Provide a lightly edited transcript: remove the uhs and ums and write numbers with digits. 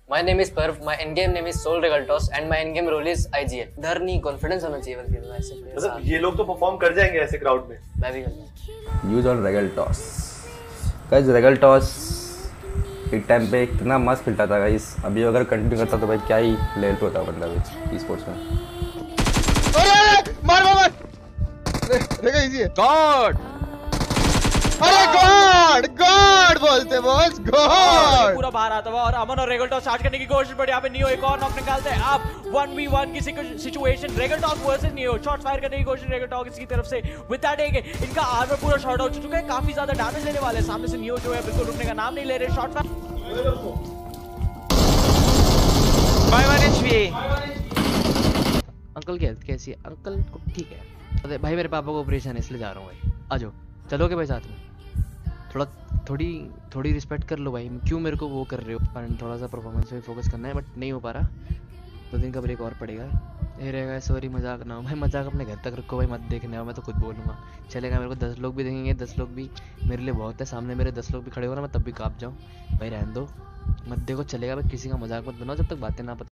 My name is Parv, my in-game name is Soul Regaltos and my in-game role is IGL. डर नहीं, confidence होना चाहिए बल्कि तो ऐसे मतलब ये लोग तो परफॉर्म कर जाएंगे ऐसे क्राउड में। मैं भी करता यूज ऑन रेगलटॉस गाइस। रेगलटॉस एक टाइम पे इतना मस्त खेलता था गाइस, अभी अगर कंटिन्यू करता तो भाई क्या ही लेवल पे होता बंदा भी ई स्पोर्ट्स में। अरे मार मार मार, देखो इजी है। गॉड, अरे गॉड गॉड बोलते बॉस, गॉड पूरा बाहर आता हुआ और अमन और रेगलटॉस स्टार्ट करने की कोशिश, बट यहाँ पे नियो एक और नॉक निकालते हैं। अब 1v1 की सिचुएशन, रेगलटॉस वर्सेस नियो। शॉट फायर करने की कोशिश रेगलटॉस की तरफ से। विद दैट एक इनका आर्मर पूरा शॉर्ट हो चुका है, काफी ज्यादा डैमेज लेने वाले। सामने से नियो जो है बिल्कुल रुकने का नाम नहीं ले रहे। शॉट फायर अंकल की हेल्थ कैसी है? अंकल को ठीक है। अरे भाई मेरे पापा को ऑपरेशन है इसलिए जा रहा हूँ भाई। आ जाओ, चलोगे भाई साथ में? थोड़ी रिस्पेक्ट कर लो भाई, क्यों मेरे को वो कर रहे हो? पर थोड़ा सा परफॉर्मेंस पे फोकस करना है, बट नहीं हो पा रहा। 2 दिन का ब्रेक और पड़ेगा। ये रहेगा, सॉरी मजाक ना हो भाई, मजाक अपने घर तक रखो भाई, मत देखने आओ, मैं तो खुद बोलूँगा। चलेगा, मेरे को 10 लोग भी देखेंगे, 10 लोग भी मेरे लिए बहुत है। सामने मेरे 10 लोग भी खड़े हो ना, मैं तब भी काँप जाऊँ भाई, रहने दो, मत देखो, चलेगा भाई। किसी का मजाक मत बनाओ जब तक बातें ना पता।